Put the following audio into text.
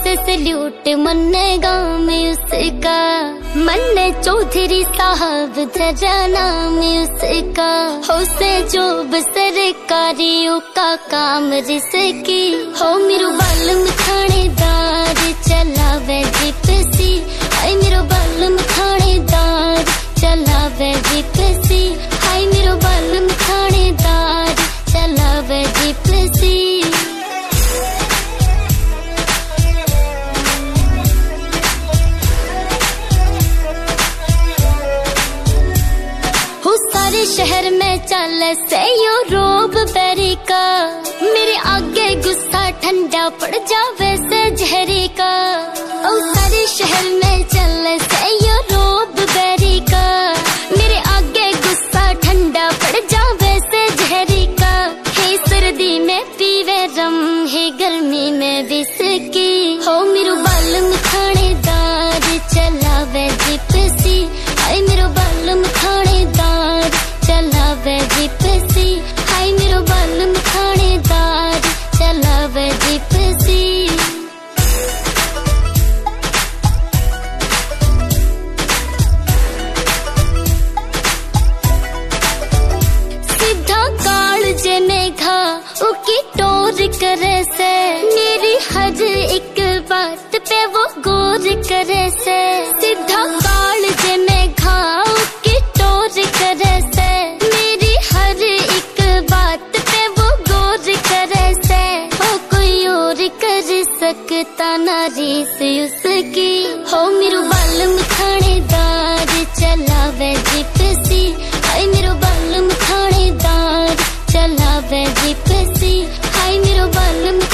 पे सल्यूट मनेगा मैं उसका, मन्ने चौधरी साहब तेरा नाम उसका। हो से जो सरकारियों का काम रिसकी, हो मेरो बालम थानेदार चलावे जिपसी। हाय मेरो बालम थानेदार चलावे जिपसी। हाय मेरो बालम थानेदार चलावे जिपसी। सारे शहर में चल से यो रोब बेरी का, मेरे आगे गुस्सा ठंडा पड़ जावे से जहरी का। ओ सारे शहर में चल से यो रोब बेरी का, मेरे आगे गुस्सा ठंडा पड़ जावे से जहरी का। हे सर्दी में पीवे रम, हे गर्मी में विस्की। हो मेरो बालम थानेदार चलावे जिपसी। हाय मेरो बालम थानेदार चलावे जिपसी। हाय मेरो बालम थानेदार चलावे जिपसी। सीधा काल जे मेघा उकी टोर करे से, मेरी हर एक बात पे वो गौर करे से। सीधा काल जे मेघा उकी टोर करे से, मेरी हर एक बात पे वो गौर करे से। हो कोई और कर सकता ना रीस उसकी। हो मेरो बालम थानेदार चलावे जिपसी। हाय मेरो बालम थानेदार चलावे जिपसी। हाय मेरो बालम